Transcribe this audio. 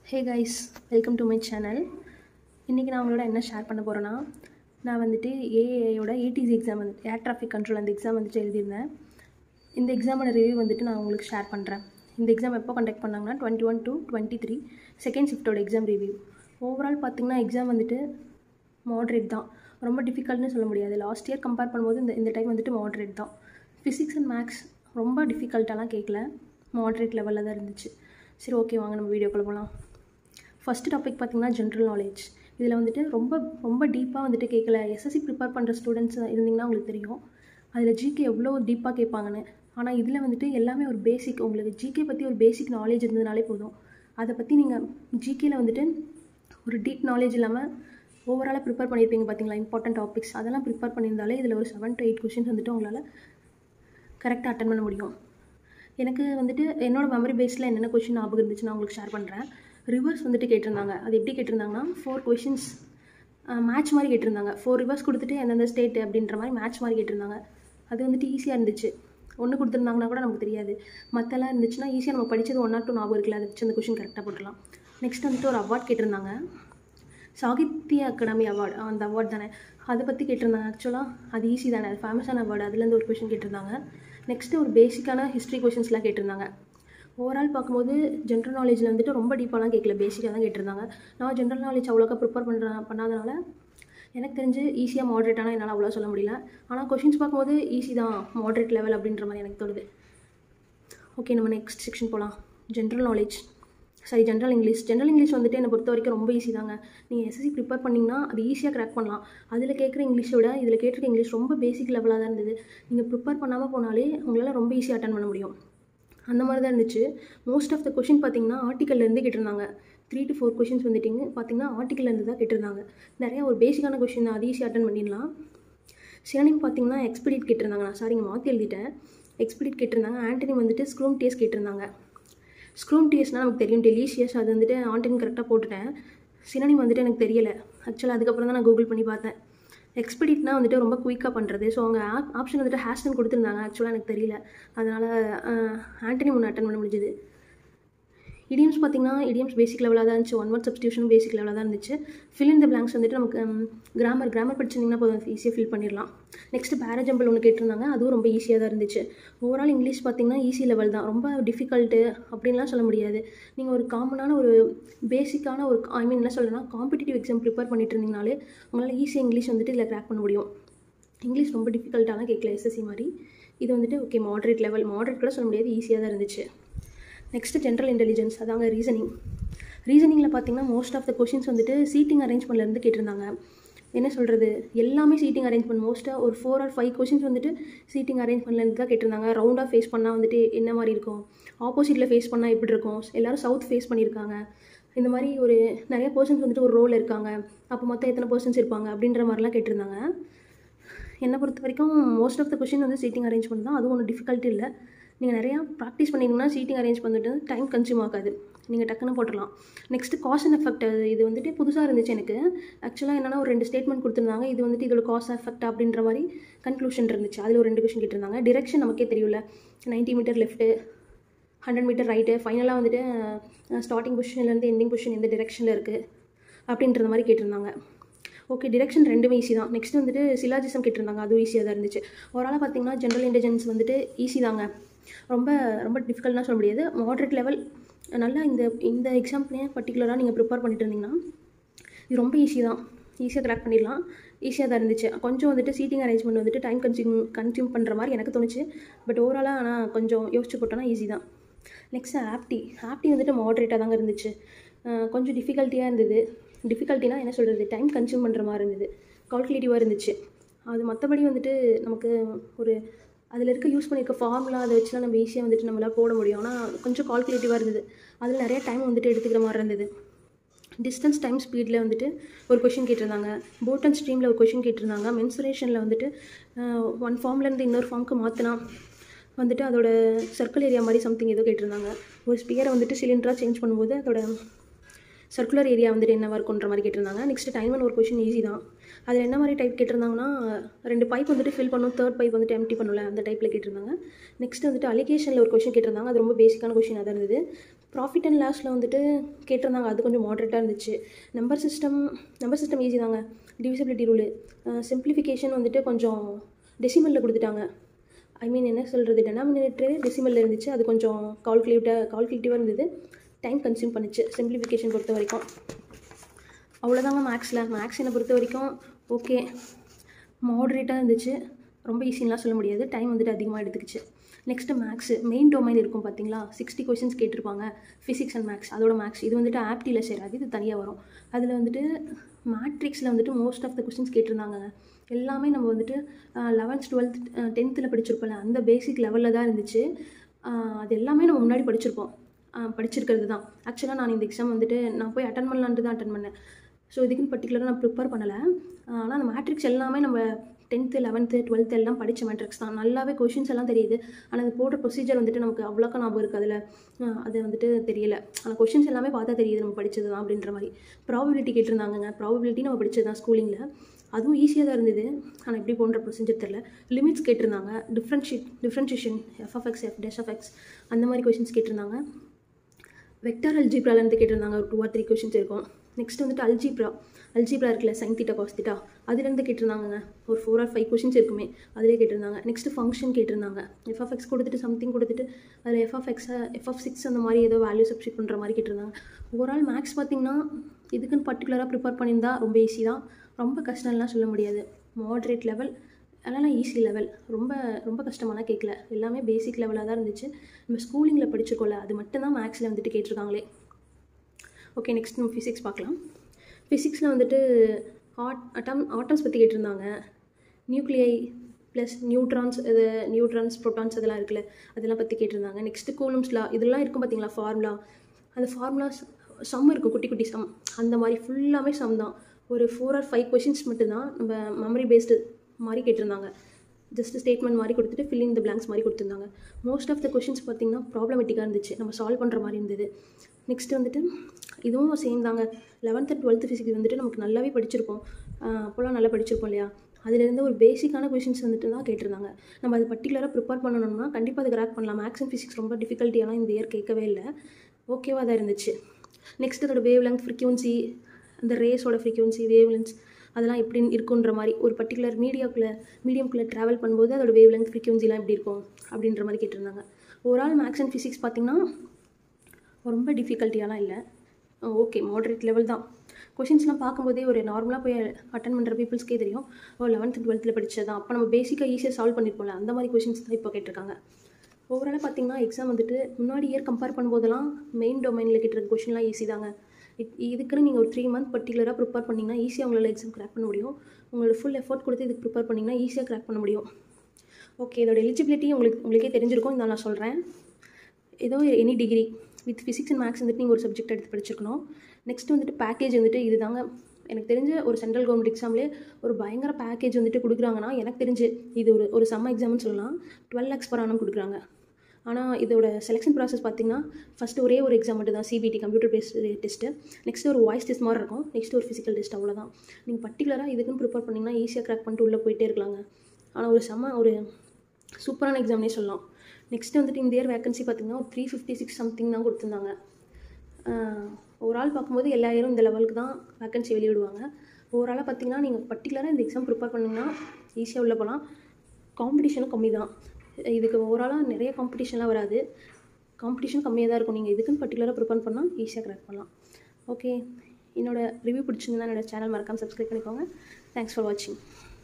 Hey guys, welcome to my channel. இன்றைக்கி நான் உங்களோட என்ன ஷேர் பண்ண போகிறேன்னா, நான் வந்துட்டு ஏஏஐயோட ஏடிசி எக்ஸாம் வந்துட்டு ஏர் டிராஃபிக் கண்ட்ரோல் அந்த எக்ஸாம் வந்துட்டு எழுதியிருந்தேன். இந்த எக்ஸாமோட ரிவ்யூ வந்துட்டு நான் உங்களுக்கு ஷேர் பண்ணுறேன். இந்த எக்ஸாம் எப்போ கண்டக்ட் பண்ணாங்கன்னா 21 to 23 செகண்ட் ஷிஃப்ட்டோட எக்ஸாம் ரிவ்யூ. ஓவரால் பார்த்திங்கன்னா எக்ஸாம் வந்துட்டு மாட்ரேட் தான், ரொம்ப டிஃபிகல்ட்னு சொல்ல முடியாது. லாஸ்ட் இயர் கம்பேர் பண்ணும்போது இந்த டைம் வந்துட்டு மாட்ரேட் தான். ஃபிசிக்ஸ் அண்ட் மேக்ஸ் ரொம்ப டிஃபிகல்ட்டாலாம் கேட்கல, மாட்ரேட் லெவலில் தான் இருந்துச்சு. சரி, ஓகே, வாங்க நம்ம வீடியோக்குள்ளே போகலாம். ஃபஸ்ட்டு டாபிக் பார்த்திங்கன்னா ஜென்ரல் நாலேஜ். இதில் வந்துட்டு ரொம்ப டீப்பாக வந்துட்டு கேட்கல. எஸ்எஸ்சி ப்ரிப்பேர் பண்ணுற ஸ்டூடெண்ட்ஸ் இருந்திங்கன்னா உங்களுக்கு தெரியும் அதில் ஜிகே எவ்வளோ டீப்பாக கேட்பாங்கன்னு. ஆனால் இதில் வந்துட்டு எல்லாமே ஒரு பேசிக், உங்களுக்கு ஜிகே பற்றி ஒரு பேசிக் நாலேஜ் இருந்ததுனாலே போதும். அதை பற்றி நீங்கள் ஜிகேயில் வந்துட்டு ஒரு டீப் நாலேஜ் இல்லாமல் ஓவராலாக ப்ரிப்பேர் பண்ணியிருப்பீங்க பார்த்தீங்களா, இம்பார்ட்டன்ட் டாபிக்ஸ் அதெல்லாம் ப்ரிப்பேர் பண்ணியிருந்தாலே இதில் ஒரு 7 to 8 கொஷின்ஸ் வந்துட்டு உங்களால் கரெக்டாக அட்டன் பண்ண முடியும். எனக்கு வந்துட்டு என்னோடய மெமரி பேஸில் என்னென்ன கொஷின் ஞாபகம் இருந்துச்சு நான் உங்களுக்கு ஷேர் பண்ணுறேன். ரிவர்ஸ் வந்துட்டு கேட்டிருந்தாங்க. அது எப்படி கேட்டிருந்தாங்கன்னா 4 கொஷின்ஸ் மேட்ச் மாதிரி கேட்டிருந்தாங்க. 4 ரிவர்ஸ் கொடுத்துட்டு எந்தெந்த ஸ்டேட் அப்படின்ற மாதிரி மேட்ச் மாதிரி கேட்டிருந்தாங்க. அது வந்துட்டு ஈஸியாக இருந்துச்சு. ஒன்று கொடுத்துருந்தாங்கன்னா கூட நமக்கு தெரியாது. மற்றெல்லாம் இருந்துச்சுன்னா ஈஸியாக நம்ம படித்தது 1 or 2 ஞாபகம் இருக்குல்ல, அதை வச்சு அந்த கொஷின் கரெக்டாக போட்டுடலாம். நெக்ஸ்ட் வந்துட்டு ஒரு அவார்ட் கேட்டிருந்தாங்க, சாகித்ய அகாடமி அவார்டு, அந்த அவார்ட் தானே, அதை பற்றி கேட்டிருந்தாங்க. ஆக்சுவலாக அது ஈஸி தானே, அது ஃபேமஸான அவார்டு, அதுலேருந்து ஒரு கொஷின் கேட்டிருந்தாங்க. நெக்ஸ்ட்டு ஒரு பேசிக்கான ஹிஸ்ட்ரி கொஷின்ஸ்லாம் கேட்டிருந்தாங்க. ஓவரால் பார்க்கும்போது ஜென்ரல் நாலேஜில் வந்துட்டு ரொம்ப டீப்பாலாம் கேட்கல, பேசிக்காக தான் கேட்டிருந்தாங்க. நான் ஜென்ரல் நாலேஜ் அவ்வளோக்கா ப்ரிப்பேர் பண்ணாதனால எனக்கு தெரிஞ்சு ஈஸியாக மாட்ரேட்டானா என்னால் அவ்வளோ சொல்ல முடியல. ஆனால் கொஷின்ஸ் பார்க்கும்போது ஈஸி தான், மாட்ரேட் லெவல் அப்படின்ற மாதிரி எனக்கு தோணுது. ஓகே, நம்ம நெக்ஸ்ட் செக்ஷன் போகலாம். General knowledge, general English. General English வந்துட்டு என்னை பொறுத்த வரைக்கும் ரொம்ப ஈஸி தாங்க. நீங்கள் எஸ்எஸ்சி ப்ரிப்பேர் பண்ணிங்கன்னா அது ஈஸியாக க்ராக் பண்ணலாம். அதில் கேட்குற இங்கிலீஷை விட இதில் கேட்டிருக்க இங்கிலீஷ் ரொம்ப பேசிக் லெவலாக தான் இருந்தது. நீங்கள் ப்ரிப்பேர் பண்ணாமல் போனாலே உங்களால் ரொம்ப ஈஸியாக அட்டன் பண்ண முடியும். அந்த மாதிரி தான் இருந்துச்சு. மோஸ்ட் ஆஃப் த கொஷின் பார்த்திங்கன்னா ஆர்டிக்கல்லேருந்து கேட்டிருந்தாங்க. 3 to 4 கொஷின்ஸ் வந்துட்டிங்க பார்த்திங்கன்னா ஆர்டிக்கல்லேருந்து தான் கேட்டிருந்தாங்க. நிறையா ஒரு பேசிக்கான கொஷின் தான், அது ஈஸியாக அட்டன் பண்ணிடலாம். சினோனிம் பார்த்திங்கன்னா எக்ஸ்பெடிட் கேட்டிருந்தாங்க. நான் சாரிங்க மாற்றி எழுதிட்டேன், எக்ஸ்பெடிட் கேட்டிருந்தாங்க. ஆண்டனிம் வந்துட்டு ஸ்க்ரூம் டிஎஸ் கேட்டிருந்தாங்க. ஸ்க்ரூம் டிஎஸ்னால் நமக்கு தெரியும், டெலிஷியஸ், அது வந்துட்டு ஆண்டனிம் கரெக்டாக போட்டுட்டேன். சினோனிம் வந்துட்டு எனக்கு தெரியலை ஆக்சுவலாக, அதுக்கப்புறம் தான் நான் கூகுள் பண்ணி பார்த்தேன். எக்ஸ்பெடிட்னா வந்துட்டு ரொம்ப குயிக்காக பண்ணுறது. ஸோ அவங்க ஆப்ஷன் வந்துட்டு ஹேஷ்டன் கொடுத்துருந்தாங்க, ஆக்சுவலாக எனக்கு தெரியல, அதனால் ஆண்டனி ஒன்று அட்டன் பண்ண முடிஞ்சுது. இடியம்ஸ் பார்த்திங்கன்னா இடியம்ஸ் பேசிக் லெவலாக தான் இருந்துச்சு. 1 word சப்ஸ்டியூஷனும் பேசிக் லெவலாக தான் இருந்துச்சு. ஃபில் இன் த பிளாங்க்ஸ் வந்துட்டு நமக்கு கிராமர் படிச்சிருந்தீங்கன்னா போதும், ஈஸியாக ஃபில் பண்ணிடலாம். நெக்ஸ்ட்டு பேராஜம்பிள் ஒன்று கேட்டிருந்தாங்க, அதுவும் ரொம்ப ஈஸியாக தான் இருந்துச்சு. ஓவரால் இங்கிலீஷ் பார்த்திங்கன்னா ஈஸி லெவல் தான், ரொம்ப டிஃபிகல்ட்டு அப்படின்லாம் சொல்ல முடியாது. நீங்கள் ஒரு காமனான ஒரு பேசிக்கான ஒரு என்ன சொல்கிறேன்னா காம்படிட்டிவ் எக்ஸாம் ப்ரிப்பேர் பண்ணிட்டு இருந்தீங்கனாலே உங்களால் ஈஸியாக இங்கிலீஷ் வந்துட்டு இதில் க்ராக் பண்ண முடியும். இங்கிலீஷ் ரொம்ப டிஃபிகல்ட்டாலாம் கேட்கல எஸ்எஸ்சி மாதிரி. இது வந்துட்டு ஓகே மாட்ரேட் லெவல், மாட்ரேட் கூட சொல்ல முடியாது, ஈஸியாக தான் இருந்துச்சு. நெக்ஸ்ட்டு ஜென்ரல் இன்டெலிஜென்ஸ், அதாங்க ரீசனிங்கில் பார்த்திங்கன்னா மோஸ்ட் ஆஃப் த கொஷின்ஸ் வந்துட்டு சீட்டிங் அரேஞ்ச்மெண்ட்லேருந்து கேட்டிருந்தாங்க. என்ன சொல்கிறது, எல்லாமே சீட்டிங் அரேஞ்ச்மெண்ட், மோஸ்ட்டாக ஒரு 4 or 5 கொஷின்ஸ் வந்துட்டு சீட்டிங் அரேஞ்ச்மெண்ட்லேருந்து தான் கேட்டிருந்தாங்க. ரவுண்டாக ஃபேஸ் பண்ணால் வந்துட்டு என்ன மாதிரி இருக்கும், ஆப்போசிட்டில் ஃபேஸ் பண்ணால் எப்படி இருக்கும், எல்லோரும் சவுத் ஃபேஸ் பண்ணியிருக்காங்க, இந்த மாதிரி ஒரு நிறைய பர்சன்ஸ் வந்துட்டு ஒரு ரோல் இருக்காங்க, அப்போ மொத்தம் எத்தனை பர்சன்ஸ் இருப்பாங்க அப்படின்ற மாதிரிலாம் கேட்டிருந்தாங்க. என்னை பொறுத்த வரைக்கும் மோஸ்ட் ஆஃப் த கொஷின் வந்து சீட்டிங் அரேஞ்ச்மெண்ட் தான், அதுவும் ஒன்றும் டிஃபிகல்ட்டி இல்லை. நீங்கள் நிறையா ப்ராக்டிஸ் பண்ணிங்கன்னா சீட்டிங் அரேஞ்ச் பண்ணிட்டு டைம் கன்சியூம் ஆகாது, நீங்கள் டக்குன்னு போட்டுடலாம். நெக்ஸ்ட்டு காஸ் அண்ட் எஃபெக்ட், இது வந்துட்டு புதுசாக இருந்துச்சு எனக்கு. ஆக்சுவலாக என்னென்னா ஒரு 2 ஸ்டேட்மெண்ட் கொடுத்துருந்தாங்க, இது வந்துட்டு இதோட காஸ் எஃபெக்ட் அப்படின்ற மாதிரி கன்க்ளூஷன் இருந்துச்சு. அதில் ஒரு 2 கொஷின் கேட்டிருந்தாங்க. டிரெக்ஷன் நமக்கே தெரியல, 90 மீட்டர் லெஃப்ட்டு, 100 மீட்டர் ரைட்டு, ஃபைனலாக வந்துட்டு ஸ்டார்டிங் பொசிஷன்லேருந்து எண்டிங் பொசிஷன் எந்த டிரெக்ஷனில் இருக்குது அப்படின்ற மாதிரி கேட்டிருந்தாங்க. ஓகே, டிரெக்ஷன் ரெண்டுமே ஈஸி தான். நெக்ஸ்ட் வந்துட்டு சிலாஜிசம் கேட்டிருந்தாங்க, அதுவும் ஈஸியாக தான் இருந்துச்சு. ஓவராலாக பார்த்திங்கன்னா ஜென்ரல் இன்டெலிஜென்ஸ் வந்துட்டு ஈஸி தாங்க, ரொம்ப டிஃபிகல்ட்னா சொல்ல முடியாது, மாட்ரேட் லெவல். நல்லா இந்த எக்ஸாம்ப்ளே பர்டிகுலராக நீங்கள் ப்ரிப்பேர் பண்ணிட்டு இருந்தீங்கன்னா இது ரொம்ப ஈஸி தான், ஈஸியாக க்ராக் பண்ணிடலாம், ஈஸியாக தான் இருந்துச்சு. கொஞ்சம் வந்துட்டு சீட்டிங் அரேஞ்ச்மெண்ட் வந்துட்டு டைம் கன்சியூம் பண்ணுற மாதிரி எனக்கு தோணுச்சு. பட் ஓவராலாக ஆனால் கொஞ்சம் யோசிச்சு போட்டோன்னா ஈஸி தான். நெக்ஸ்ட்டு ஆப்டி வந்துட்டு மாட்ரேட்டாக தாங்க இருந்துச்சு, கொஞ்சம் டிஃபிகல்ட்டியாக இருந்தது. டிஃபிகல்ட்டினா என்ன சொல்கிறது, டைம் கன்சியூம் பண்ணுற மாதிரி இருந்தது, கால்குலேட்டிவாக இருந்துச்சு. அது மற்றபடி வந்துட்டு நமக்கு ஒரு அதில் யூஸ் பண்ணியிருக்க ஃபார்முலா அதை வச்சுலாம் நம்ம ஈஸியாக வந்துட்டு நம்மளால் போட முடியும். ஆனால் கொஞ்சம் கால்குலேட்டிவாக இருந்தது, அதில் நிறைய டைம் வந்துட்டு எடுத்துக்கிற மாதிரி இருந்தது. டிஸ்டன்ஸ் டைம் ஸ்பீடில் வந்துட்டு ஒரு கொஷின் கேட்டிருந்தாங்க. போட் அண்ட் ஸ்ட்ரீமில் ஒரு கொஷின் கேட்டிருந்தாங்க. மென்சுரேஷனில் வந்துட்டு 1 ஃபார்ம்லேருந்து இன்னொரு ஃபார்முக்கு மாற்றினா வந்துட்டு அதோட சர்க்கிள் ஏரியா மாதிரி சம்திங் ஏதோ கேட்டிருந்தாங்க. ஒரு ஸ்பியரை வந்துட்டு சிலிண்டராக சேஞ்ச் பண்ணும்போது அதோட சர்க்குலர் ஏரியா வந்துட்டு என்னவாக இருக்குன்ற மாதிரி கேட்டிருந்தாங்க. நெக்ஸ்ட் டைம் ஒரு கொஷின் ஈஸி தான். அதில் என்ன மாதிரி டைப் கேட்டிருந்தாங்கன்னா 2 பைப் வந்துட்டு ஃபில் பண்ணும், 3rd பைப் வந்துட்டு எம்டி பண்ணல, அந்த டைப்பில் கேட்டிருந்தாங்க. நெக்ஸ்ட் வந்துட்டு அலிகேஷனில் ஒரு கொஷின் கேட்டிருந்தாங்க, அது ரொம்ப பேசிக்கான கொஷின் தான் இருந்தது. ப்ராஃபிட் அண்ட் லாஸில் வந்துட்டு கேட்டிருந்தாங்க, அது கொஞ்சம் மாடரேட்டாக இருந்துச்சு. நம்பர் சிஸ்டம் ஈஸி தாங்க. Divisibility rule. சிம்பிளிஃபிகேஷன் வந்துட்டு கொஞ்சம் டெசிமலில் கொடுத்துட்டாங்க. ஐ மீன் என்ன சொல்கிறது, டெனாமினேட்டர் டெசிமலில் இருந்துச்சு. அது கொஞ்சம் கால்குலேட்டிவாக இருந்தது. டைம் கன்சியூம் பண்ணிச்சு சிம்பிளிஃபிகேஷன் பொறுத்த வரைக்கும். அவ்வளோதாங்க மேக்ஸ் என்னை பொறுத்த வரைக்கும் ஓகே, மாடரேட்டாக இருந்துச்சு. ரொம்ப ஈஸின்லாம் சொல்ல முடியாது, டைம் வந்துட்டு அதிகமாக எடுத்துக்கிச்சு. நெக்ஸ்ட்டு மேக்ஸு மெயின் டொமைன் இருக்கும் பார்த்தீங்களா, 60 கொஷின்ஸ் கேட்டிருப்பாங்க. ஃபிசிக்ஸ் அண்ட் மேக்ஸ், அதோட மேக்ஸ் இது வந்துட்டு ஆப்டியில் சேராது, இது தனியாக வரும். அதில் வந்துட்டு மேட்ரிக்ஸில் வந்துட்டு மோஸ்ட் ஆஃப் த கொஷின்ஸ் கேட்டிருந்தாங்க. எல்லாமே நம்ம வந்துட்டு 11th 12th 10th படிச்சிருப்போம்ல, அந்த பேசிக் லெவலில் தான் இருந்துச்சு. அது எல்லாமே நம்ம முன்னாடி படிச்சிருக்கிறது தான். ஆக்சுவலாக நான் இந்த எக்ஸாம் வந்துட்டு நான் போய் அட்டன் பண்ணலான்ட்டு தான் அட்டன் பண்ணேன். ஸோ இதுக்குன்னு பர்டிகுலராக நான் ப்ரிப்பேர் பண்ணலை. ஆனால் அந்த மேட்ரிக்ஸ் எல்லாமே நம்ம 10th 11th 12th எல்லாம் படித்த மேட்ரிக்ஸ் தான். நல்லாவே கொஷின்ஸ் எல்லாம் தெரியுது. ஆனால் அது போடுற ப்ரொசீஜர் வந்துட்டு நமக்கு அவ்வளோக்கா ஞாபகம் இருக்குது. அதில் அது வந்துட்டு தெரியல. ஆனால் கொஷின்ஸ் எல்லாமே பார்த்தா தெரியுது நம்ம படித்தது தான் அப்படின்ற மாதிரி. ப்ராபபிலிட்டி கேட்டிருந்தாங்க. ப்ராபபிலிட்டி நம்ம படித்தது தான் ஸ்கூலிங்கில். அதுவும் ஈஸியாக தான் இருந்தது. ஆனால் எப்படி போன்ற ப்ரொசீஜர் தெரியல. லிமிட்ஸ் கேட்டிருந்தாங்க. டிஃப்ரென்ஷியேஷன் எஃப்எஃப்எக்ஸ் டேஷ்எஃப்எக்ஸ் அந்த மாதிரி கொஷின்ஸ் கேட்டிருந்தாங்க. வெக்டார் அல்ஜிப்ராலேருந்து கேட்டிருந்தாங்க. ஒரு 2 or 3 கொஷின்ஸ் இருக்கும். நெக்ஸ்ட் வந்துட்டு அல்ஜிப்ரா இருக்குல்ல, சைன் தீட்டா காஸ் தீட்டா, அதுலேருந்து கேட்டிருந்தாங்க. ஒரு 4 or 5 கொஷின்ஸ் இருக்குமே, அதிலே கேட்டிருந்தாங்க. நெக்ஸ்ட்டு ஃபங்க்ஷன் கேட்டிருந்தாங்க. எஃப்எஃப்எக்ஸ் கொடுத்துட்டு சம்திங் கொடுத்துட்டு அதில் எஃப்எஃப்6 அந்த மாதிரி ஏதோ வேல்யூ சப்ஸ்டிட் பண்ணுற மாதிரி கேட்டிருந்தாங்க. ஓவரால் மேக்ஸ் பார்த்திங்கன்னா இதுக்குன்னு பர்டிகுலராக ப்ரிப்பேர் பண்ணியிருந்தா ரொம்ப ஈஸி தான். ரொம்ப கஷ்டம்லாம் சொல்ல முடியாது. மாடரேட் லெவல், அதெல்லாம் ஈஸி லெவல். ரொம்ப ரொம்ப கஷ்டமாலாம் கேட்கல. எல்லாமே பேசிக் லெவலாக தான் இருந்துச்சு. நம்ம ஸ்கூலிங்கில் படிச்சுக்கோல, அது மட்டும்தான் மேக்ஸில் வந்துட்டு கேட்டிருக்காங்களே. ஓகே, நெக்ஸ்ட் நம்ம ஃபிசிக்ஸ் பார்க்கலாம். ஃபிசிக்ஸில் வந்துட்டு ஆட்டம்ஸ் பற்றி கேட்டிருந்தாங்க. நியூக்ளியை ப்ளஸ் நியூட்ரான்ஸ் ப்ரோட்டான்ஸ் அதெல்லாம் இருக்குல்ல, அதெல்லாம் பற்றி கேட்டிருந்தாங்க. நெக்ஸ்ட்டு கூலம்ஸ் லா இதெல்லாம் இருக்கும் பார்த்தீங்களா, ஃபார்முலா. அந்த ஃபார்முலாஸ் சம் இருக்கும், குட்டி குட்டி சம். அந்த மாதிரி ஃபுல்லாமே சம் தான். ஒரு 4 or 5 கொஷின்ஸ் மட்டும்தான் நம்ம மெமரி பேஸ்டு மாதிரி கேட்டிருந்தாங்க. ஜஸ்ட் ஸ்டேட்மெண்ட் மாதிரி கொடுத்துட்டு ஃபில்லிங் த பிளாங்க்ஸ் மாதிரி கொடுத்துருந்தாங்க. மோஸ்ட் ஆஃப் த கொஷின்ஸ் பார்த்திங்கன்னா ப்ராப்ளமேட்டிக்காக இருந்துச்சு, நம்ம சால்வ் பண்ணுற மாதிரி இருந்தது. நெக்ஸ்ட்டு வந்துட்டு இதுவும் சேம் தாங்க. 11th and 12th ஃபிசிக்ஸ் வந்துட்டு நமக்கு நல்லாவே படிச்சிருப்போம். அப்போல்லாம் நல்லா படிச்சிருப்போம் இல்லையா. அதிலேருந்து ஒரு பேசிக்கான கொஷின்ஸ் வந்துட்டு தான் கேட்டிருந்தாங்க. நம்ம அது பர்டிகுலராக ப்ரிப்பேர் பண்ணணும்னா கண்டிப்பாக அது கிராக் பண்ணலாம். மேக்ஸ் அண்ட் ஃபிசிக்ஸ் ரொம்ப டிஃபிகல்ட்டியெல்லாம் இந்த இயர் கேட்கவே இல்லை, ஓகேவாக தான் இருந்துச்சு. நெக்ஸ்ட் அதோட வேவ் லெங்த், ஃப்ரீக்வன்சி, அந்த ரேஸோட ஃப்ரீக்வன்சி, வேவ் லென்ஸ் அதெல்லாம் எப்படி இருக்குன்ற மாதிரி ஒரு பர்டிகுலர் மீடியம்குள்ளே ட்ராவல் பண்ணும்போது அதோட வேவ் லெங்த், ஃப்ரீக்வன்சிலாம் எப்படி இருக்கும் அப்படின்ற மாதிரி கேட்டிருந்தாங்க. ஓவரால் மேக்ஸ் அண்ட் ஃபிசிக்ஸ் பார்த்திங்கன்னா ரொம்ப டிஃபிகல்ட்டியாலாம் இல்லை, ஓகே மாடரேட் லெவல் தான். கொஷின்ஸ்லாம் பார்க்கும்போதே ஒரு நார்மலாக போய் அட்டன் பண்ணுற பீப்புள்ஸ்க்கே தெரியும், 11th 12th படித்தது தான். அப்போ நம்ம பேசிக்காக ஈஸியாக சால்வ் பண்ணியிருப்போம்ல, அந்த மாதிரி கொஷின்ஸ் தான் இப்போ கேட்டிருக்காங்க. ஓவராலாக பார்த்திங்கன்னா எக்ஸாம் வந்துட்டு முன்னாடி இயர் கம்பேர் பண்ணும்போதெல்லாம் மெயின் டொமைனில் கேட்டிருக்க கொஷின்லாம் ஈஸி தாங்க. இதுக்குன்னு நீங்கள் ஒரு 3 month பர்டிகுலராக ப்ரிப்பேர் பண்ணிங்கன்னா ஈஸியாக உங்களால் எக்ஸாம் கிராக் பண்ண முடியும். உங்களோட ஃபுல் எஃபோர்ட் கொடுத்து இதுக்கு ப்ரிப்பேர் பண்ணிங்கன்னா ஈஸியாக கிராக் பண்ண முடியும். ஓகே, இதோட எலிஜிபிலிட்டி உங்களுக்கே தெரிஞ்சிருக்கும், இதை நான் சொல்கிறேன். ஏதோ any degree with physics and maths வந்துட்டு நீங்கள் ஒரு சப்ஜெக்ட் எடுத்து படிச்சிருக்கணும். நெக்ஸ்ட் வந்துட்டு பேக்கேஜ் வந்துட்டு இது தாங்க. எனக்கு தெரிஞ்ச ஒரு சென்ட்ரல் கவர்மெண்ட் எக்ஸாம்லேயே ஒரு பயங்கர பேக்கேஜ் வந்துட்டு கொடுக்குறாங்கன்னா எனக்கு தெரிஞ்சு இது ஒரு செம்ம எக்ஸாம்னு சொல்லலாம். 12 lakhs per annum கொடுக்குறாங்க. ஆனால் இதோட செலெக்ஷன் ப்ராசஸ் பார்த்திங்கன்னா ஃபஸ்ட்டு ஒரே ஒரு எக்ஸாம் மட்டும் தான், CBT computer based test. Next ஒரு வாய்ஸ் டெஸ்ட் மாதிரி இருக்கும். நெக்ஸ்ட்டு ஒரு ஃபிசிக்கல் டெஸ்ட், அவ்வளோதான். நீங்கள் பர்டிகுலராக இதுக்குன்னு ப்ரிப்பேர் பண்ணிங்கன்னா ஈஸியாக கிராக் பண்ணிட்டு உள்ளே போயிட்டே இருக்கலாங்க. ஆனால் ஒரு சூப்பரான எக்ஸாம்னே சொல்லலாம். நெக்ஸ்ட்டு வந்துட்டு இந்த இயர் வேகன்சி பார்த்திங்கன்னா ஒரு 356 சம்திங் தான் கொடுத்துருந்தாங்க. ஒரு ஆள் பார்க்கும்போது எல்லா இயரும் இந்த லெவலுக்கு தான் வேகன்சி வெளியிடுவாங்க. ஓவராலாக பார்த்திங்கன்னா நீங்கள் பர்டிகுலராக இந்த எக்ஸாம் ப்ரிப்பேர் பண்ணிங்கன்னா ஈஸியாக உள்ளே போகலாம். காம்படிஷனும் கம்மி தான். இதுக்கு ஓவராலாக நிறைய காம்படிஷன்லாம் வராது, காம்படிஷன் கம்மியாக தான் இருக்கும். நீங்கள் இதுக்குன்னு பர்டிகுலராக ப்ரிப்பேர் பண்ணால் ஈஸியாக கிராக் பண்ணலாம். ஓகே, என்னோடய ரிவ்யூ பிடிச்சிங்கன்னா என்னோடய சேனல் மறக்காமல் சப்ஸ்கிரைப் பண்ணிக்கோங்க. தேங்க்ஸ் ஃபார் வாட்சிங்.